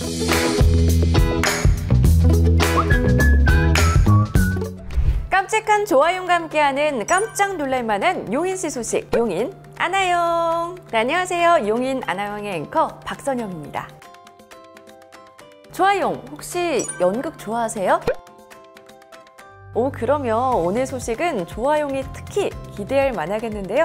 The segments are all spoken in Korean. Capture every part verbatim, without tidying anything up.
깜찍한 좋아요와 함께하는 깜짝 놀랄만한 용인시 소식, 용인 아나영. 네, 안녕하세요. 용인 아나영의 앵커 박선영입니다. 좋아용, 혹시 연극 좋아하세요? 오, 그러면 오늘 소식은 좋아용이 특히 기대할 만하겠는데요.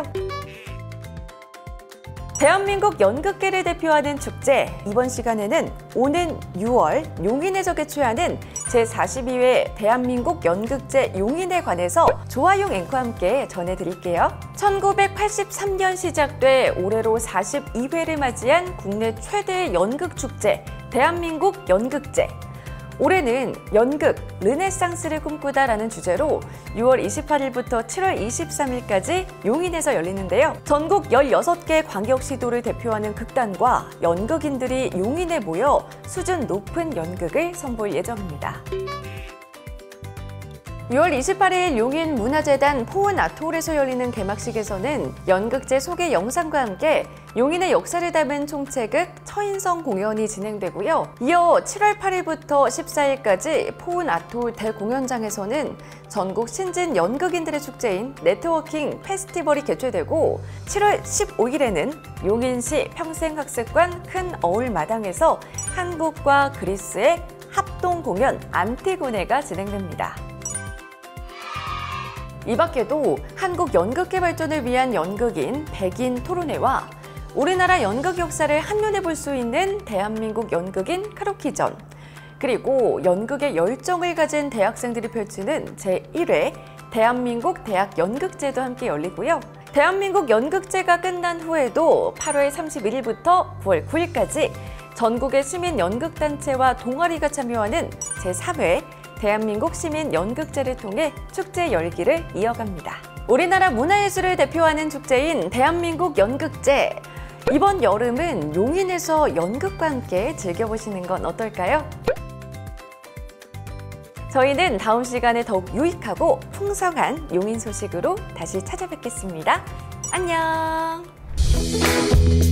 대한민국 연극계를 대표하는 축제, 이번 시간에는 오는 유월 용인에서 개최하는 제사십이 회 대한민국 연극제 용인에 관해서 좋아용 앵커와 함께 전해드릴게요. 천구백팔십삼 년 시작돼 올해로 사십이 회를 맞이한 국내 최대의 연극축제, 대한민국 연극제. 올해는 연극, 르네상스를 꿈꾸다라는 주제로 유월 이십팔일부터 칠월 이십삼일까지 용인에서 열리는데요. 전국 열여섯 개 광역시도를 대표하는 극단과 연극인들이 용인에 모여 수준 높은 연극을 선보일 예정입니다. 유월 이십팔일 용인 문화재단 포은 아트홀에서 열리는 개막식에서는 연극제 소개 영상과 함께 용인의 역사를 담은 총체극 처인성 공연이 진행되고요. 이어 칠월 팔일부터 십사일까지 포은 아트홀 대공연장에서는 전국 신진 연극인들의 축제인 네트워킹 페스티벌이 개최되고, 칠월 십오일에는 용인시 평생학습관 큰 어울마당에서 한국과 그리스의 합동 공연 안티고네가 진행됩니다. 이 밖에도 한국 연극계 발전을 위한 연극인 백인 토론회와 우리나라 연극 역사를 한눈에 볼 수 있는 대한민국 연극인 크로키전, 그리고 연극에 열정을 가진 대학생들이 펼치는 제일 회 대한민국 대학 연극제도 함께 열리고요. 대한민국 연극제가 끝난 후에도 팔월 삼십일일부터 구월 구일까지 전국의 시민 연극단체와 동아리가 참여하는 제삼 회 대한민국 시민 연극제를 통해 축제 열기를 이어갑니다. 우리나라 문화예술을 대표하는 축제인 대한민국 연극제. 이번 여름은 용인에서 연극과 함께 즐겨보시는 건 어떨까요? 저희는 다음 시간에 더욱 유익하고 풍성한 용인 소식으로 다시 찾아뵙겠습니다. 안녕!